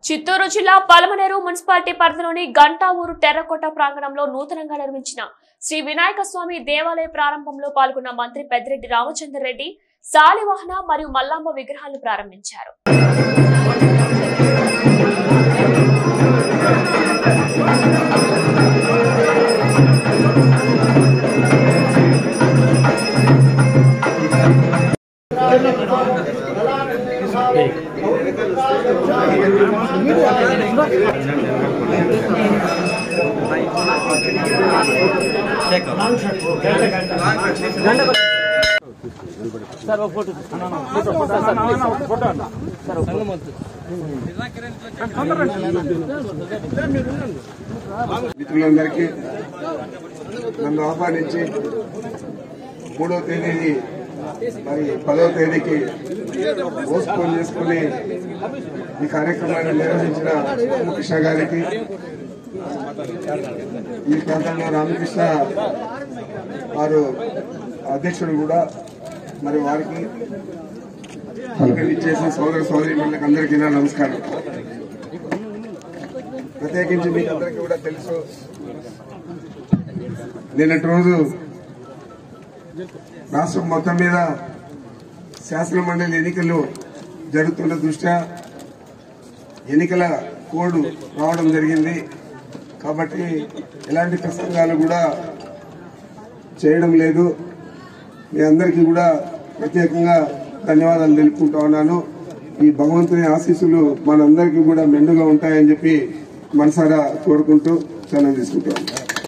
చిత్తూరు జిల్లా పలమనేరు మున్సిపాలిటీ పరిధిలోని గంటా ఊరు టెర్రకోట ప్రాంగణంలో నూతనంగా నిర్మించిన శ్రీ వినాయక స్వామి దేవాలయ ప్రారంభంలో పాల్గొన్న మంత్రి పెద్దిరెడ్డి రామచంద్రరెడ్డి శాలివాహన మరియు మల్లాంబ విగ్రహాలను ప్రారంభించారు. మిత్రులందరికీ నన్ను ఆహ్వానించి 3వ తేదీని మరి 10వ తేదీకి పోస్ట్పోన్ చేసుకుని ఈ కార్యక్రమాన్ని నిర్వహించిన రామకృష్ణ గారికి, ఈ ప్రాంతంలో రామకృష్ణ వారు అధ్యక్షుడు కూడా, మరి వారికి ఇచ్చేసిన సోదర సోదరి మండలికి అందరికీ నా నమస్కారం. ప్రత్యేకించి మీకు అందరికీ కూడా తెలుసు, నిన్నటి రోజు రాష్ట్రం మొత్తం మీద శాసన మండలి ఎన్నికలు జరుగుతున్న దృష్ట్యా ఎన్నికల కోడ్ రావడం జరిగింది. కాబట్టి ఎలాంటి ప్రసంగాలు కూడా చేయడం లేదు. మీ అందరికీ కూడా ప్రత్యేకంగా ధన్యవాదాలు తెలుపుకుంటా ఉన్నాను. ఈ భగవంతుని ఆశీస్సులు మనందరికీ కూడా మెండుగా ఉంటాయని చెప్పి మనసారా కోరుకుంటూ సెలవు తీసుకుంటాను.